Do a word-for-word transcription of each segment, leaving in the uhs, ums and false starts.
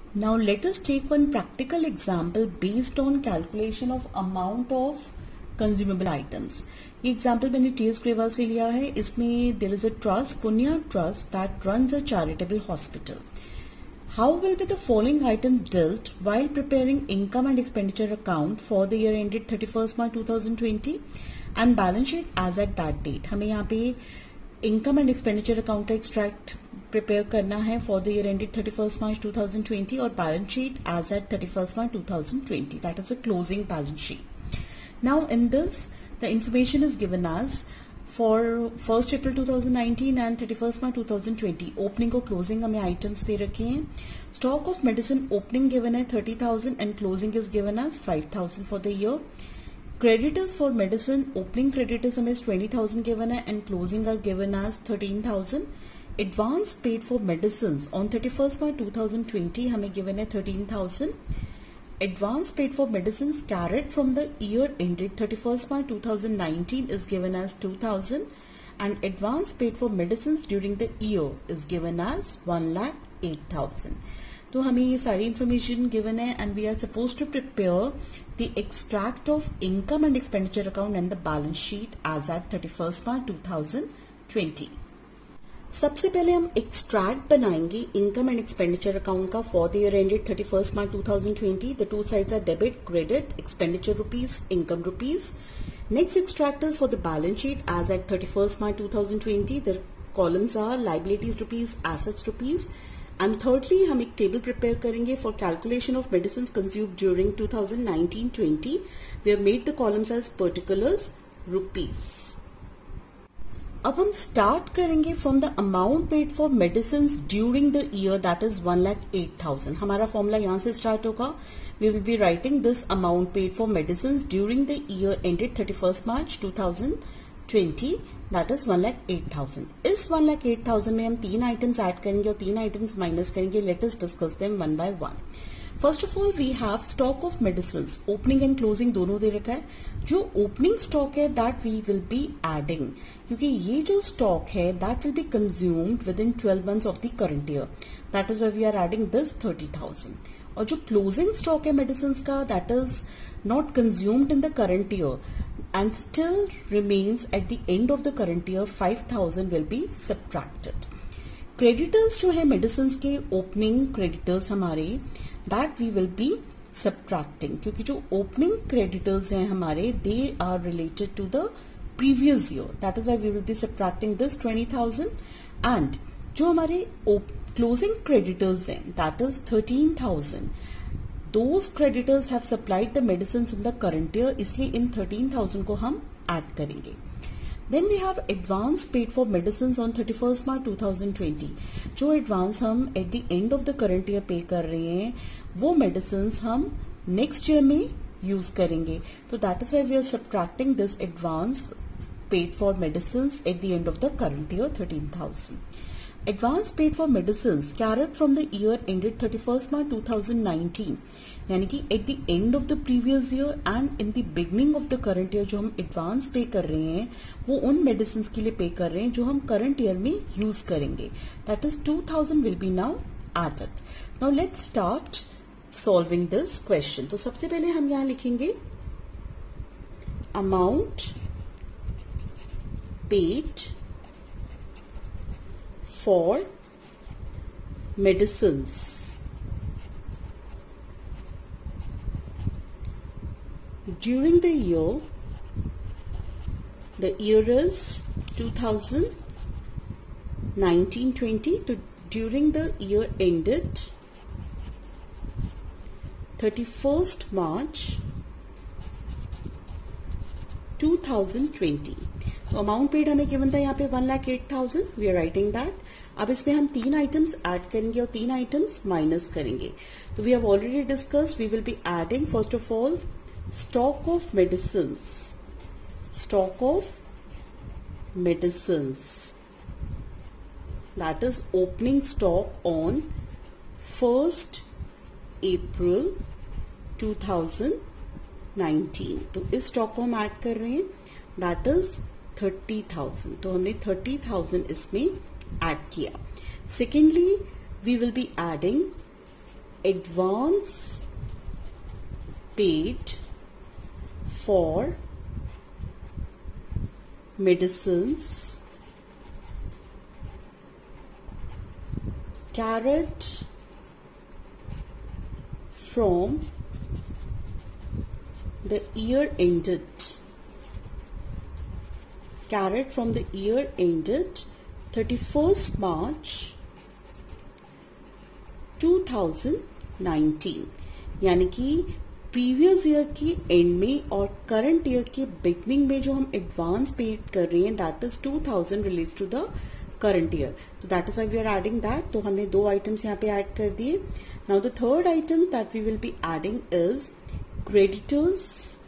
Now let us take one practical example based on calculation of amount of consumable items. ये example मैंने T S Grewal से लिया है. इसमें there is a trust, Punya Trust, that runs a charitable hospital. How will be the following items dealt while preparing income and expenditure account for the year ended thirty-first March twenty twenty and balance sheet as at that date? हमें यहाँ पे income and expenditure account का extract prepare करना है for the year ended thirty first March two thousand twenty और balance sheet as at thirty first March two thousand twenty. That is a closing balance sheet. Now in this the information is given as for first April two thousand nineteen and thirty first March two thousand twenty. Opening और closing हमें items दे रखे हैं. Stock of medicine opening given है thirty thousand and closing is given as five thousand for the year. Creditors for medicine, opening creditors is twenty thousand given है and closing are given as thirteen thousand. Advance paid for medicines on thirty-first March twenty twenty हमें given है thirteen thousand. Advance paid for medicines carried from the year ended thirty-first March twenty nineteen is given as two thousand and advance paid for medicines during the year is given as one lakh eight thousand. तो हमें ये सारी information given है and we are suppose to prepare the extract of income and expenditure account and the balance sheet as at thirty first March two thousand twenty. सबसे पहले हम extract बनाएंगे income and expenditure account का for the year ended thirty first March two thousand twenty. The two sides are debit credit, expenditure rupees, income rupees. Next extract is for the balance sheet as at thirty first March two thousand twenty. The columns are liabilities rupees, assets rupees. And thirdly हम एक table prepare करेंगे for calculation of medicine consumed during two thousand nineteen twenty. We have made the columns as particulars rupees. अब हम start करेंगे from the amount paid for medicine during the year that is one lakh eight thousand. हमारा formula यहां से start होगा. We will be writing this amount paid for medicine during the year ended thirty first March two thousand twenty. That is one lakh eight thousand. इस one lakh eight thousand में हम तीन items add करेंगे और तीन आइटम्स माइनस करेंगे. Let us discuss them one by one. First of all we have stock of medicine. Opening and closing दोनों दे रखा है. जो ओपनिंग स्टॉक है that we will be adding, क्योंकि ये जो स्टॉक है that will be consumed within twelve months of the current year. That is why we are adding this thirty thousand. और जो क्लोजिंग स्टॉक है medicine का that is not consumed in the current year and still remains at the end of the current year, five thousand will be subtracted. Creditors जो है medicines के opening creditors हमारे that we will be subtracting, क्योंकि जो opening creditors हैं हमारे they are related to the previous year. That is why we will be subtracting this twenty thousand. And जो हमारे closing creditors हैं that is thirteen thousand. Those creditors have supplied the medicines in the current year, इसलिए इन thirteen thousand को हम add करेंगे. Then we have advance paid for medicines on thirty-first March two thousand twenty. जो advance हम at the end of the current year पे कर रहे हैं वो medicines हम next year में यूज करेंगे. तो that is why we are subtracting this advance paid for medicines at the end of the current year thirteen thousand. Advance paid for medicines carried from the year ended thirty-first March two thousand nineteen, यानी कि at the end of the previous year and in the beginning of the current year जो हम advance पे कर रहे हैं वो उन medicines के लिए पे कर रहे हैं जो हम current year में use करेंगे. That is two thousand will be now added. Now let's start solving this question. तो सबसे पहले हम यहाँ लिखेंगे amount paid for medicines during the year, the year is two thousand nineteen twenty. So during the year ended thirty-first March two thousand twenty. तो amount paid हमें given था यहाँ पे one lakh eight thousand. We are writing that. अब इसमें हम तीन items add करेंगे और तीन आइटम्स माइनस करेंगे. तो we have already discussed. We will be adding first of all stock of medicine. Stock of medicine that is opening stock on first April two thousand nineteen. तो इस stock को हम add कर रहे हैं that is thirty thousand. तो हमने thirty thousand इसमें ऐड किया. Secondly we will be adding advance paid for medicines carried from the year ended carried from the year ended thirty-first March two thousand nineteen, यानी कि previous year की and में और current year के beginning में जो हम एडवांस पे कर रहे हैं that is two thousand relate to the current year, तो that is why we are adding that. तो हमने दो आइटम्स यहाँ पे ऐड कर दिए. Now the third item that we will be adding is creditors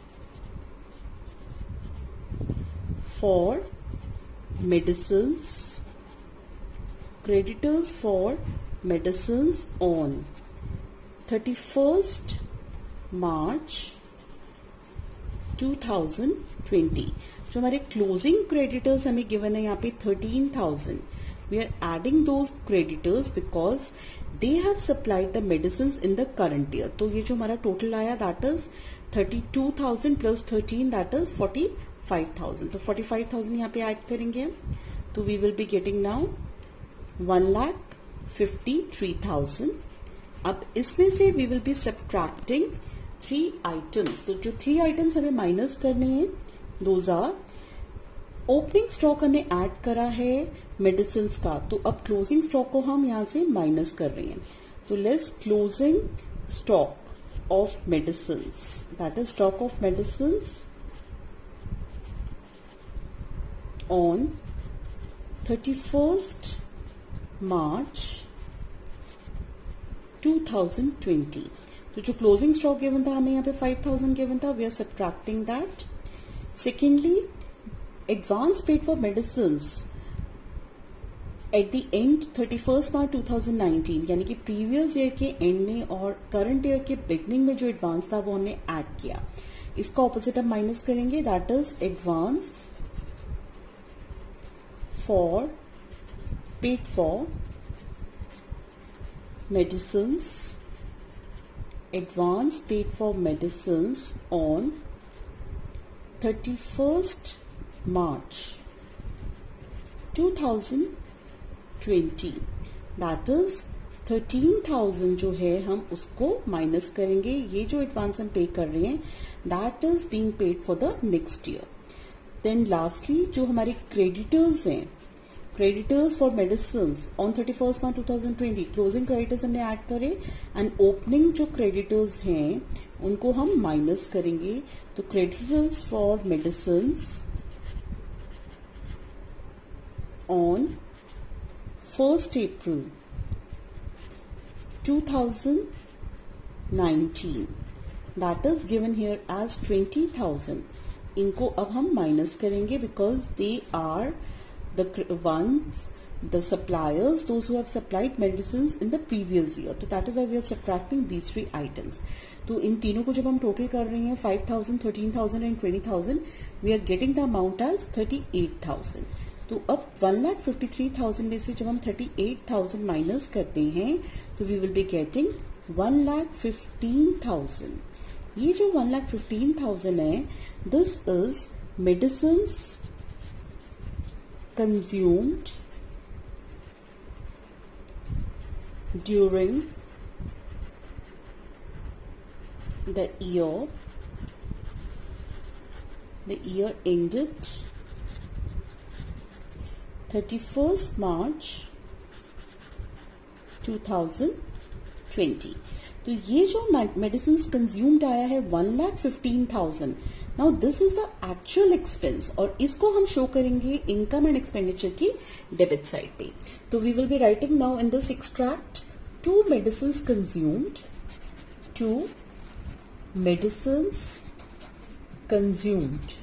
for medicines creditors for medicines on thirty-first March two thousand twenty. जो हमारे closing creditors हमें गिवन है यहाँ पे thirteen thousand. We are adding those creditors because they have supplied the medicine in the current year. तो ये जो हमारा टोटल आया that is thirty two thousand plus thirteen that is forty five thousand. तो forty five thousand यहाँ पे add करेंगे. तो we will be getting now one lakh fifty three thousand. अब इसमें से we will be subtracting three items. तो जो थ्री आइटम्स हमें माइनस करने हैं दोज आर ओपनिंग स्टॉक हमने ऐड करा है मेडिसिन का, तो अब क्लोजिंग स्टॉक को हम यहां से माइनस कर रहे हैं. तो less closing stock of medicine that is stock of medicine on thirty first March two thousand twenty. तो जो क्लोजिंग स्टॉक गिवन था हमें यहाँ पे फाइव थाउजेंड गिवन था, we are subtracting that. Secondly advance paid for medicine at the end thirty first March two thousand nineteen, यानी कि previous year के एंड में और करंट ईयर के बिगनिंग में जो एडवांस था वो हमने ऐड किया. इसका ऑपोजिट हम माइनस करेंगे that is advance for paid for medicines, advance paid for medicines on thirty-first March two thousand twenty. That is thirteen thousand जो है हम उसको माइनस करेंगे. ये जो एडवांस हम पे कर रहे हैं that is being paid for the next year. Then lastly जो हमारे क्रेडिटर्स हैं, creditors for medicine on thirty first March two thousand twenty, closing creditors हमने ऐड करे एंड ओपनिंग जो क्रेडिटर्स हैं उनको हम माइनस करेंगे. तो creditors for medicine on first April two thousand nineteen that is given here as twenty thousand. इनको अब हम माइनस करेंगे because they are the ones, the suppliers, those who have supplied medicines in the previous year. So that is why we are subtracting these three items. तो इन तीनों को जब हम total कर रहे हैं five thousand, thirteen thousand and twenty thousand, we are getting the amount as thirty eight thousand. तो अब one lakh fifty three thousand में से जब हम थर्टी एट थाउजेंड माइनस करते हैं तो we will be getting one lakh fifteen thousand. ये जो वन लाख फिफ्टीन थाउजेंड है this is medicine consumed during the year the year ended thirty-first March two thousand twenty. तो ये जो मेडिसिन कंज्यूम्ड आया है one lakh fifteen thousand. Now this is the actual expense और इसको हम शो करेंगे इनकम एंड एक्सपेंडिचर की डेबिट साइड पे. तो we will be writing now in this extract to medicine consumed, to medicine consumed,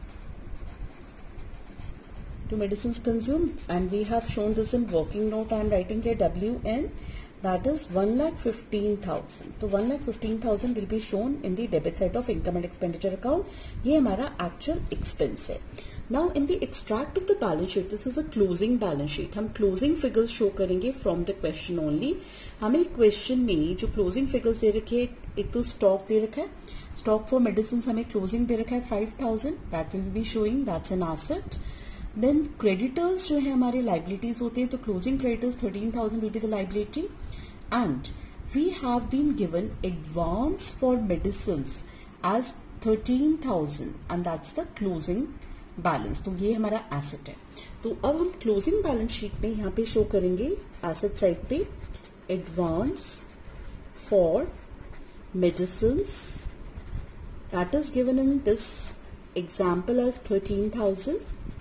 to medicines consumed, and we have shown this in working note. I am writing here W N, that is one lakh fifteen thousand. So one lakh fifteen thousand will be shown in the debit side of income and expenditure account. ये हमारा actual expense है. Now in the extract of the balance sheet, this is a closing balance sheet. हम closing figures show करेंगे from the question only. हमें question में जो closing figures दे रखे हैं, एक तो स्टॉक दे रखा है, स्टॉक फॉर मेडिसिन हमें क्लोजिंग दे रखा है five thousand, that will be showing, that's an asset. Then creditors जो है हमारे लाइबिलिटीज होते हैं, तो closing creditors thirteen thousand will be the liability. And we have been given advance for medicine as thirteen thousand and that's the closing balance. तो ये हमारा asset है. तो अब हम क्लोजिंग बैलेंस शीट में यहाँ पे शो करेंगे एसेट साइड पे advance for medicine, that is given in this example as thirteen thousand.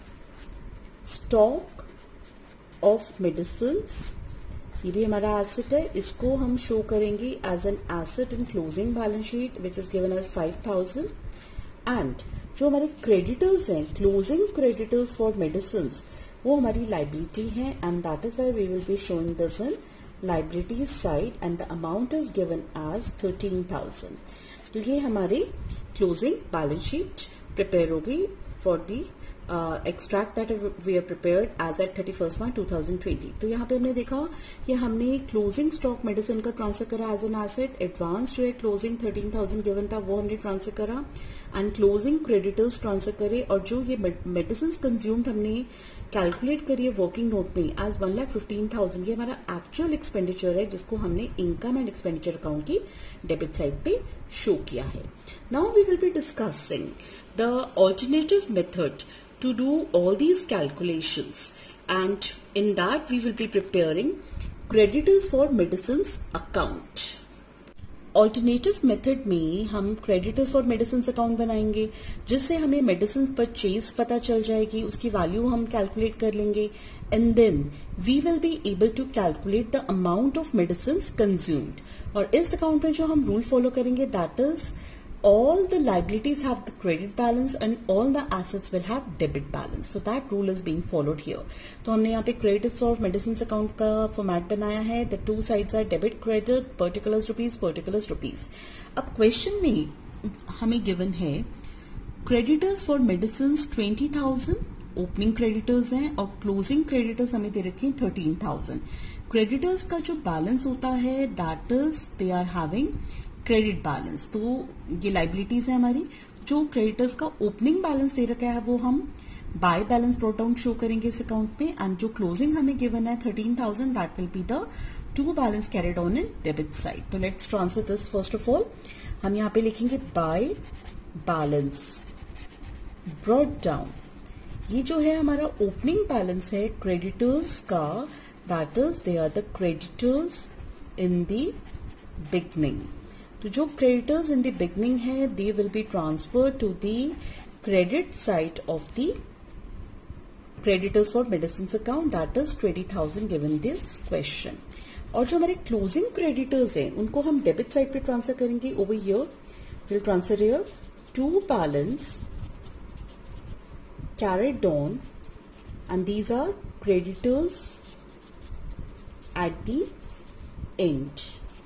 Stock of medicine, ये भी हमारा एसेट है, इसको हम शो करेंगे as an asset in closing balance sheet which is given as five thousand. And जो हमारे creditors हैं, क्लोजिंग क्रेडिटर्स फॉर मेडिसिन, वो हमारी लाइबिलिटी है and that is why we will be showing this in liabilities side and the amount is given as thirteen thousand. तो ये हमारी closing balance sheet prepare होगी for the extract that we are prepared as at thirty first March two thousand twenty. तो यहाँ पे हमने देखा कि हमने क्लोजिंग स्टॉक मेडिसिन का ट्रांसफर करा एज एन एसेट. एडवांस जो है क्लोजिंग थर्टीन थाउजेंड गिवन था वो हमने ट्रांसफर करा एंड क्लोजिंग क्रेडिटर्स ट्रांसफर करे. और जो ये मेडिसिन कंज्यूम्ड हमने कैलकुलेट करी है वर्किंग नोट में as one lakh fifteen thousand, ये हमारा एक्चुअल एक्सपेंडिचर है जिसको हमने इनकम एंड एक्सपेंडिचर अकाउंट की डेबिट साइड पे शो किया है. Now we will be discussing the alternative method to do all these calculations, and in that we will be preparing creditors for medicines account. Alternative method में हम creditors for medicines account बनाएंगे जिससे हमें medicines purchase पता चल जाएगी, उसकी value हम calculate कर लेंगे and then we will be able to calculate the amount of medicines consumed. और इस account में जो हम rule follow करेंगे that is all the liabilities have the credit balance and all the assets will have debit balance. So that rule is being followed here. तो हमने यहाँ पे creditors of medicines account का format बनाया है. The two sides are debit credit, particulars rupees, particulars rupees. अब question में हमें given है creditors for medicines twenty thousand, opening creditors हैं और closing creditors हमें दे रखे हैं thirteen thousand. Creditors का जो balance होता है that is they are having credit balance. तो ये लाइबिलिटीज है हमारी. जो क्रेडिटर्स का ओपनिंग बैलेंस दे रखा है वो हम by balance brought down show करेंगे इस अकाउंट में एंड जो क्लोजिंग हमें गिवन है thirteen thousand that will be the to balance carried on in debit side. तो let's transfer this. First of all हम यहाँ पे लिखेंगे बाय बैलेंस ब्रॉट डाउन. ये जो है हमारा ओपनिंग बैलेंस है क्रेडिटर्स का, that is they are the creditors in the beginning. तो जो क्रेडिटर्स इन द बिगनिंग है they will be transfer to the credit side of the creditors for medicine account, that is twenty thousand given this question. और जो हमारे closing creditors हैं उनको हम debit side पे ट्रांसफर करेंगे. Over here will transfer here to balance carried on and these are creditors at the end.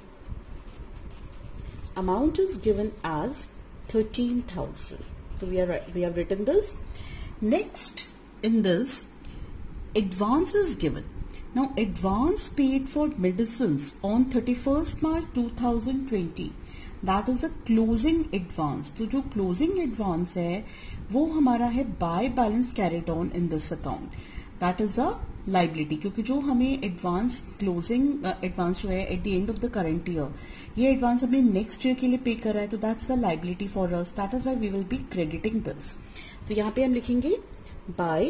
Amount is given as thirteen thousand. So we are we have written this. Next in this, advance is given. Now advance paid for medicines on thirty-first March two thousand twenty. That is a closing advance. तो जो closing advance है वो हमारा है by balance carried on in this account. That is a liability. क्योंकि जो हमें advance closing uh, advance जो है at the end of the current year, ये advance हमने next year के लिए pay करा है, तो that's the liability for us. That is why we will be crediting this. तो यहाँ पे हम लिखेंगे by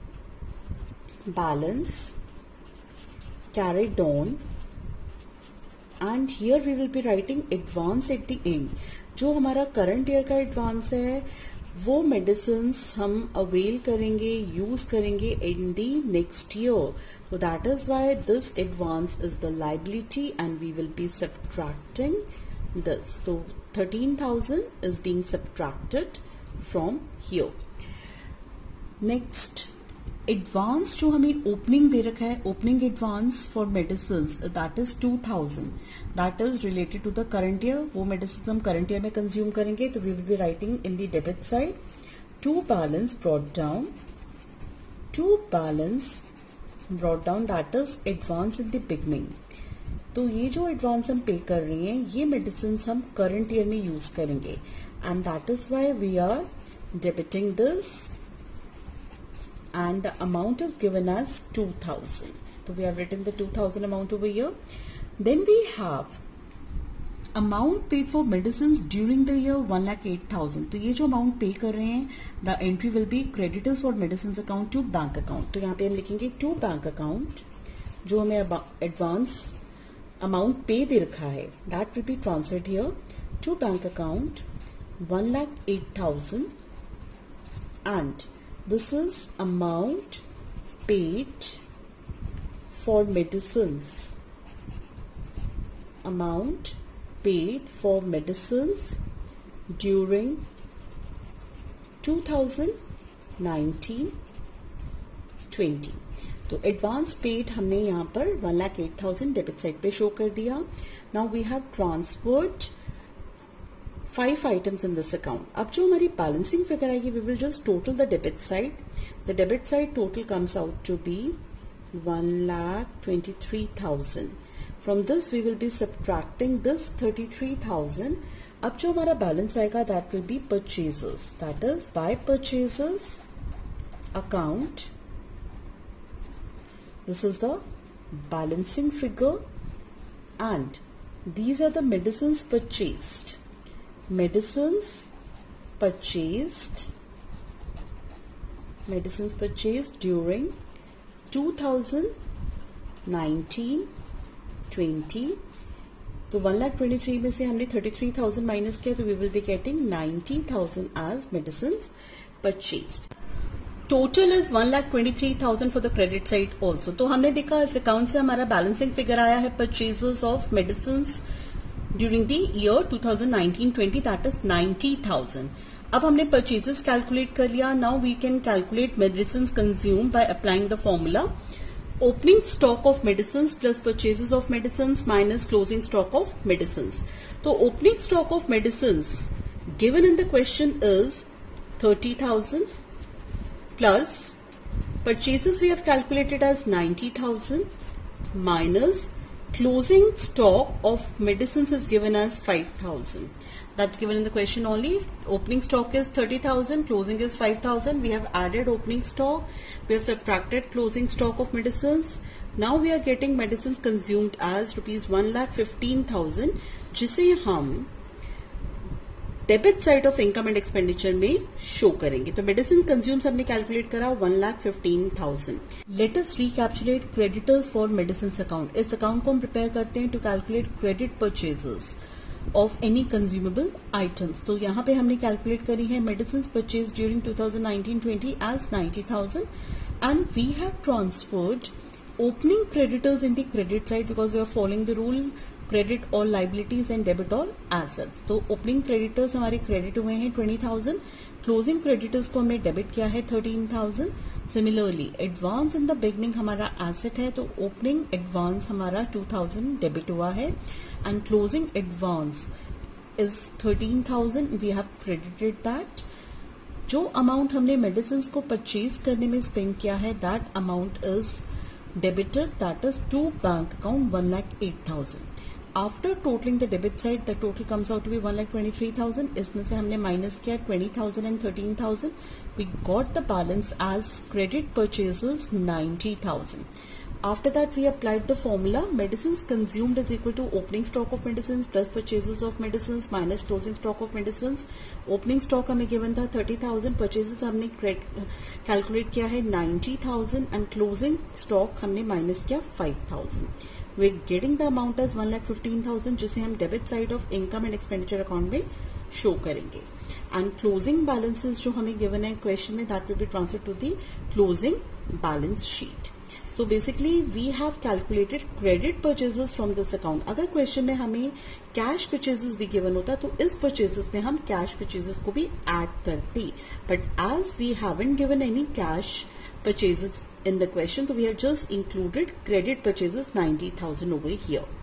balance carried on and here we will be writing advance at the end. जो हमारा current year का advance है वो medicines हम avail करेंगे, use करेंगे in the next year. So that is why this advance is the liability and we will be subtracting this. So thirteen thousand is being subtracted from here. Next, advance जो हमें opening दे रखा है, opening advance for medicine that is two thousand, that is related to the current year. वो medicine हम current year में consume करेंगे तो we will be writing in the debit side to balance brought down, to balance brought down that is advance in the beginning. तो ये जो advance हम पे कर रहे हैं ये मेडिसिन हम करंट ईयर में यूज करेंगे and that is why we are debiting this and the amount is given as two thousand. So we have written the two thousand amount over here. Then we have amount paid for medicines during the year one lakh eight thousand. तो ये जो amount pay कर रहे हैं the entry will be creditors for medicines account to bank account. तो यहाँ पे हम लिखेंगे to bank account जो हमें advance amount pay दे रखा है that will be transferred here to bank account one lakh eight thousand and this is amount paid for medicines. Amount paid for medicines during twenty nineteen twenty. तो advance paid हमने यहाँ पर one lakh eight thousand debit side पे show कर दिया. Now we have transferred five items in this account. अब जो हमारी बैलेंसिंग फिगर आएगी we will just total the debit side. The debit side total comes out to be one lakh twenty-three thousand. From this we will be subtracting this thirty-three thousand. अब जो हमारा balance आएगा that will be purchases. That is by purchases account. This is the balancing figure and these are the medicines purchased. Medicines purchased medicines purchased during twenty nineteen twenty. तो one lakh twenty-three में से हमने thirty-three thousand minus किया तो we will be getting ninety thousand as medicines purchased. Total is one lakh twenty-three thousand for the credit side also. तो हमने देखा इस अकाउंट से हमारा बैलेंसिंग फिगर आया है purchases of medicines during the year twenty nineteen twenty that is ninety thousand. अब हमने परचेजेस कैलकुलेट कर लिया. Now we can calculate medicine consume by applying the formula opening stock of medicine plus purchases of medicine minus closing stock of medicine. तो opening stock of medicine given in the question is thirty thousand plus purchases we have calculated as ninety thousand minus closing stock of medicines is given as five thousand. That's given in the question only. Opening stock is thirty thousand, closing is five thousand. We have added opening stock, we have subtracted closing stock of medicines. Now we are getting medicines consumed as rupees one lakh fifteen thousand, जिसे हम debit side of income and expenditure में show करेंगे. तो medicine consumes हमने calculate करा one lakh fifteen thousand. Let us recapitulate creditors for medicine account. इस account को हम प्रिपेयर करते हैं to calculate credit purchases of any consumable items. तो यहाँ पे हमने कैलकुलेट करी है medicine purchase during twenty nineteen twenty as ninety thousand and we have transferred opening creditors in the credit side because we are following the rule credit all liabilities and debit all assets. तो opening creditors हमारे credit हुए हैं twenty thousand, closing creditors को हमने debit किया है thirteen thousand. Similarly advance in the beginning हमारा asset है तो ओपनिंग एडवांस हमारा two thousand डेबिट हुआ है and closing advance is thirteen thousand. We have credited that. जो अमाउंट हमने मेडिसिन को परचेज करने में स्पेंड किया है that amount is debited, that is to bank account one lakh eight thousand. After totaling the debit side, the total comes out to be one lakh twenty-three thousand. इसमें से हमने minus किया twenty thousand and thirteen thousand. We got the balance as credit purchases ninety thousand. After that, we applied the formula medicines consumed is equal to opening stock of medicines plus purchases of medicines minus closing stock of medicines. Opening stock हमें given था thirty thousand, purchases हमने calculate किया है ninety thousand and closing stock हमने minus किया five thousand. We're getting the amount as one lakh fifteen thousand जिसे हम debit side of income and expenditure account में show करेंगे. And closing balances जो हमें given है question में that will be transferred to the closing balance sheet. So basically we have calculated credit purchases from this account. अगर question में हमें cash purchases भी गिवन होता तो इस परचेजेस में हम कैश परचेजेस को भी ऐड करते, but as we haven't given any cash purchases in the question, so we have just included credit purchases ninety thousand over here.